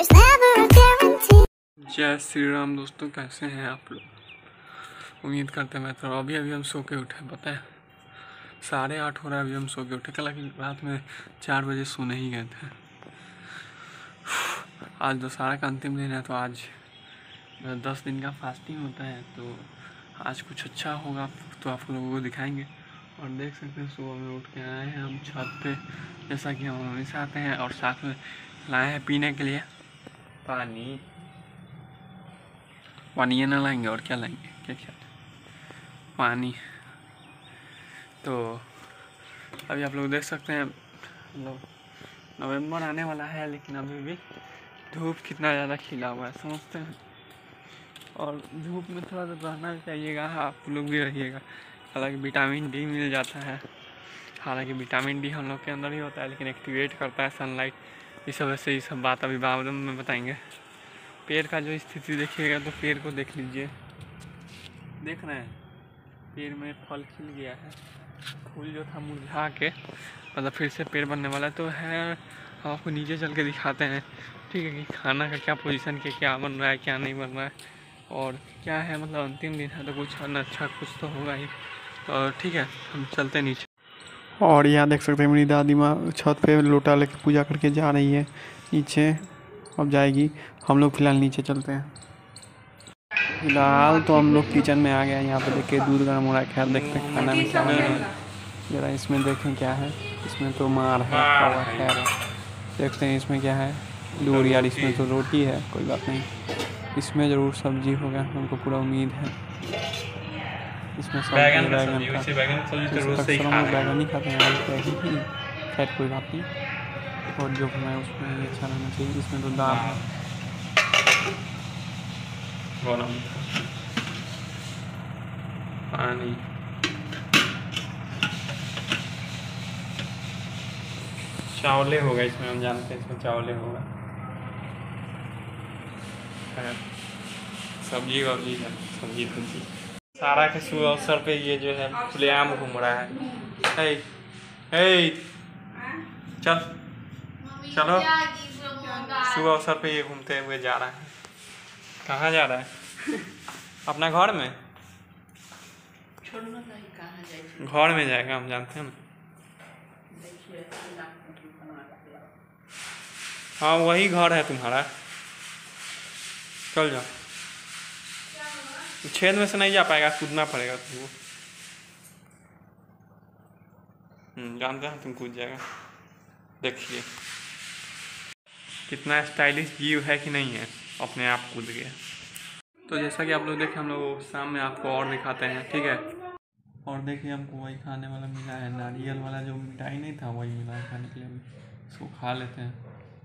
जय श्री राम दोस्तों, कैसे हैं आप लोग? उम्मीद करते हैं मैं तो अभी हम सो के उठे, पता है 8:30 हो रहा है, अभी हम सो के उठे। कल रात में 4 बजे सोने ही गए थे। आज दशहरा का अंतिम दिन है, तो आज 10 दिन का फास्टिंग होता है, तो आज कुछ अच्छा होगा तो आप लोगों को दिखाएंगे। और देख सकते हैं सुबह में उठ के आए हैं हम छत पे, जैसा कि हम हमेशा आते हैं, और साथ में लाए हैं पीने के लिए पानी ना लाएंगे और क्या लाएंगे, क्या पानी। तो अभी आप लोग देख सकते हैं नवंबर आने वाला है, लेकिन अभी भी धूप कितना ज़्यादा खिला हुआ है, समझते हैं। और धूप में थोड़ा सा रहना चाहिएगा, आप लोग भी रहिएगा। हालांकि विटामिन डी मिल जाता है, हालांकि विटामिन डी हम लोग के अंदर ही होता है, लेकिन एक्टिवेट करता है सनलाइट। इस वजह से ये सब बात अभी बाद में बताएंगे। पेड़ का जो स्थिति देखिएगा, तो पेड़ को देख लीजिए, देख रहे हैं पेड़ में फल खिल गया है। फूल जो था मुरझा के मतलब फिर से पेड़ बनने वाला तो है। आपको नीचे चल के दिखाते हैं, ठीक है, कि खाना का क्या पोजीशन के क्या बन रहा है, क्या नहीं बन रहा है, और क्या है। मतलब अंतिम दिन है तो कुछ अच्छा कुछ तो होगा ही। और ठीक है, हम चलते हैं नीचे। और यहाँ देख सकते हैं मेरी दादी माँ छत पे लोटा लेके पूजा करके जा रही है नीचे, अब जाएगी। हम लोग फिलहाल नीचे चलते हैं। फिलहाल तो हम लोग किचन में आ गए हैं। यहाँ पे देखिए दूध गर्म हो रहा है। खैर देखते हैं खाना में क्या है, जरा इसमें देखें क्या है। इसमें तो मार है, खैर देखते हैं इसमें क्या है। दूर यार, इसमें तो रोटी है, कोई बात नहीं। इसमें ज़रूर सब्जी होगा, हमको पूरा उम्मीद है। इसमें बैगन नहीं खाते हैं, खैर कोई बात नहीं। और जो बनाए उसमें ये अच्छा रहना चाहिए। इसमें तो दाल है, पानी, चावले होगा इसमें, हम जानते हैं इसमें चावले होगा। सब्जी वब्जी है, सब्जी सारा के शुभ अवसर पे ये जो है खुलेआम घूम रहा है। हे चल चलो, शुभ अवसर पे ये घूमते हुए जा रहा है। कहाँ जा रहा है? अपना घर में, घर में जाएगा, हम जानते हैं ना। हाँ वही घर है तुम्हारा, चल जाओ। छेद में से नहीं जा पाएगा, कूदना पड़ेगा तुमको। जानते हैं तुम कूद जाएगा। देखिए कितना स्टाइलिश व्यू है कि नहीं है, अपने आप कूद गया। तो जैसा कि आप लोग देखें, हम लोग शाम में आपको और दिखाते हैं, ठीक है। और देखिए हमको वही खाने वाला मिला है, नारियल वाला जो मिठाई नहीं था वही मिला है खाने के लिए। इसको खा लेते हैं।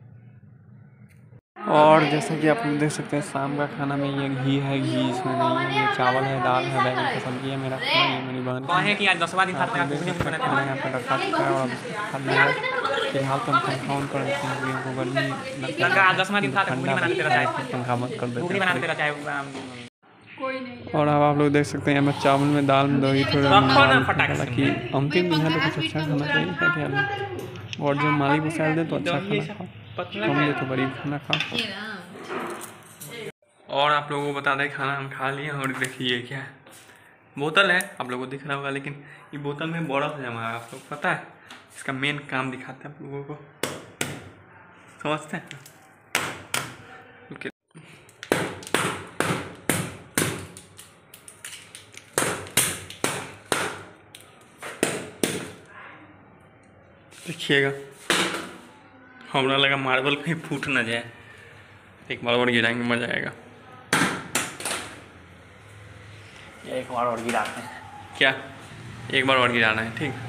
और जैसा कि आप लोग देख सकते हैं शाम का खाना में ये घी है, घी इसमें नहीं है। ये चावल है, दाल है, बैगन की सब्जी है। मेरा खाना ये मेरी बहन है कि आज 10वां दिन खाना यहाँ पे रखा चुका है और खा लिया है। फिलहाल तो हम पंखा ऑन कर देते हैं, हमको गर्मी लगा। 10वां दिन पंखा बंद कर देते हैं। और अब आप लोग देख सकते हैं मैं चावल में, दाल में दही थोड़ा, हालांकि अंतिम दिन है तो कुछ अच्छा खाना चाहिए क्या। और जो मालिक को सैल दे तो अच्छा खाना खाओ, हम दे तो गरीब खाना खाओ। और आप लोगों को बता दें खाना हम खा लिए। और देखिए क्या है, बोतल है, आप लोगों को दिख रहा होगा, लेकिन ये बोतल में बर्फ जमा है। आप लोग पता है इसका मेन काम दिखाते हैं आप लोगों को, समझते हैं। देखिएगा, हमरा लगा मार्बल कहीं फूट ना जाए, एक बार और गिराएंगे, मजा आएगा। एक बार और गिराते हैं क्या, एक बार और गिराना है, ठीक।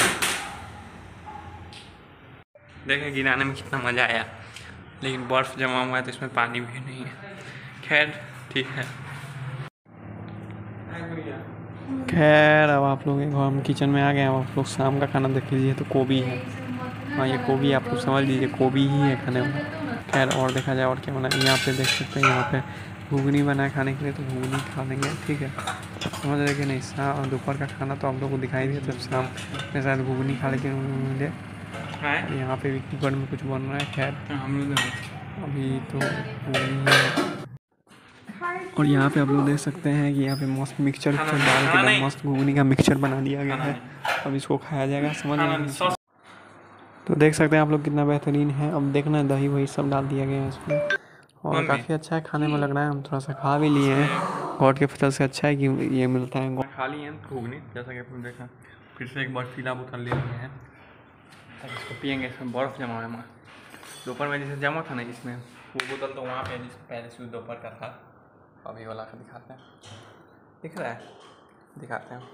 देखें गिराने में कितना मज़ा आया, लेकिन बर्फ़ जमा हुआ है तो इसमें पानी भी नहीं है। खैर ठीक है। खैर अब आप लोग हम किचन में आ गए हैं। आप लोग शाम का खाना देख लीजिए, तो गोभी है। हाँ ये गोभी आप लोग समझ लीजिए, गोभी ही है खाने में। खैर और देखा जाए और क्या बना, यहाँ पे देख सकते हैं, यहाँ पे घुगनी बना है खाने के लिए, तो घुगनी खा लेंगे, ठीक है। समझ रहे कि नहीं। शाम दोपहर का खाना तो आप लोग को दिखाई दिया, तो शाम के साथ घुगनी खा लेके मिले। यहाँ पे भी कुकर में कुछ बन रहा है। खैर अभी तो और यहाँ पे आप लोग देख सकते हैं कि यहाँ पे मस्त मिक्सचर डाल के एकदम मस्त घुगनी का मिक्सचर बना दिया गया है। अब इसको खाया जाएगा, समझ में। तो देख सकते हैं आप लोग कितना बेहतरीन है। अब देखना दही वही सब डाल दिया गया है इसमें और काफ़ी अच्छा है, खाने में लग रहा है। हम थोड़ा सा खा भी लिए हैं, गॉड के फसल से अच्छा है कि ये मिलता है। खा लिए हैं घुगनी, जैसा कि आपने देखा। फिर से एक बार फीला बोतल ले लिए हैं, अब इसको पियेंगे। इसमें बर्फ़ जमा है हमारा, दोपहर में जैसे जमा था ना इसमें, वो बोतल तो वहाँ पे जिसमें पहले से दोपहर का था। अभी वाला का दिखाते हैं, दिख रहा है, दिखाते हैं।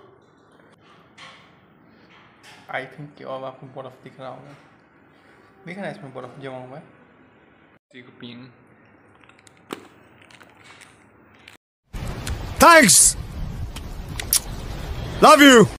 आई थिंक कि अब आपको बर्फ़ दिख रहा होगा, दिख रहा है इसमें बर्फ़ जमा हुआ है। इसी को पियेंगे। Thanks. Love you.